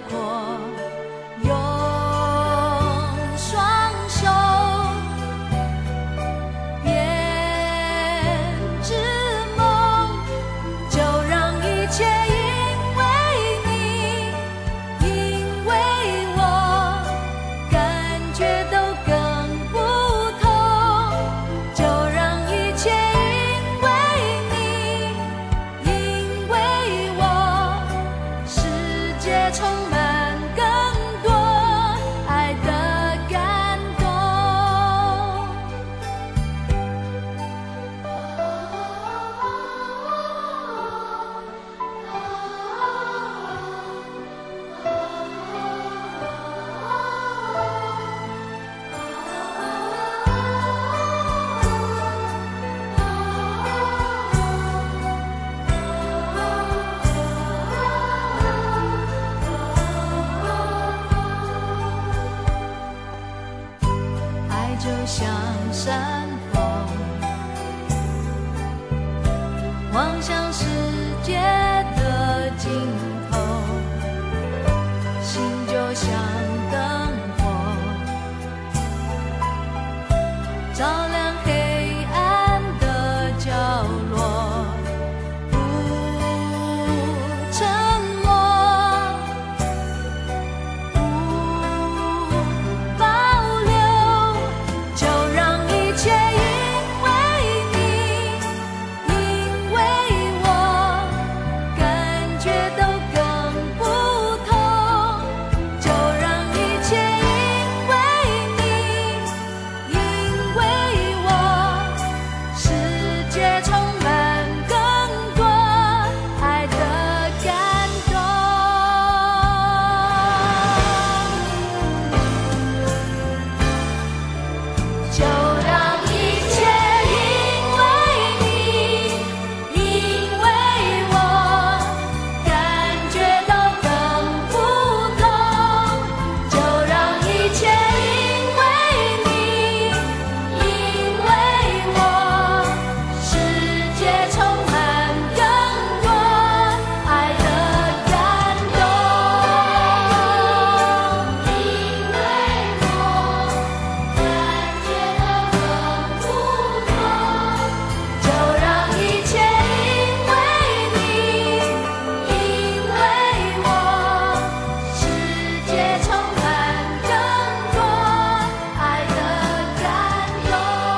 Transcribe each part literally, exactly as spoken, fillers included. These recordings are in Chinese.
阔，用双手编织梦，就让一切因为你，因为我感觉都更不同，就让一切因为你，因为我世界充满更多爱的感动。爱就像山峰，望向世界的尽头，心就像灯火，照亮黑暗的角落，不沉默，不保留，就让一切因为你，因为我感觉都更不同，就让一切因为你，因为我世界充满更多爱的感动。就让一切因为你，因为我感觉都更不同，就让一切因为你，因为我世界充满更多爱的感动，因为我感觉都更不同，就让一切因为你，因为我世界充满更多爱的感动，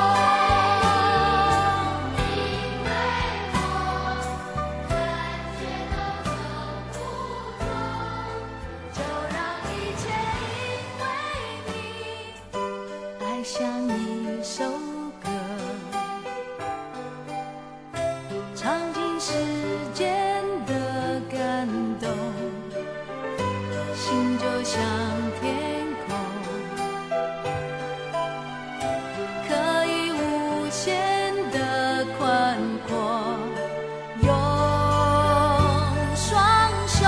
因为我感觉都更不同，就让一切因为你，爱像一首歌，唱尽世间的感动，心就像天空，可以无限的宽阔，用双手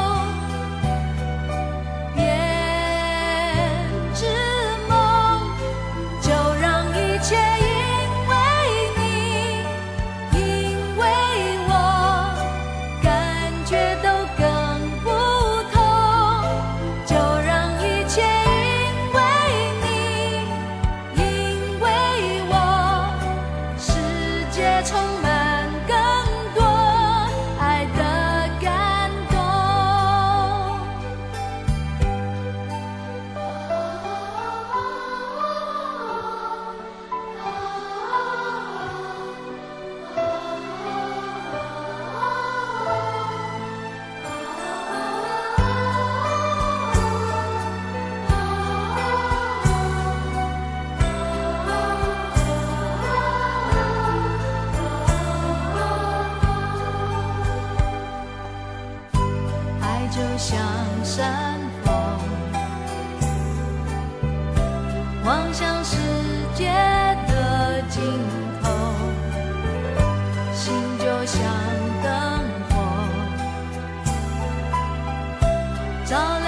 编织梦，就让一切因为你，因为我感觉都更不同，就让一切因为你，因为我世界充满更多爱的感动。爱就像山峰，望向世界的尽头，心就像灯火，照亮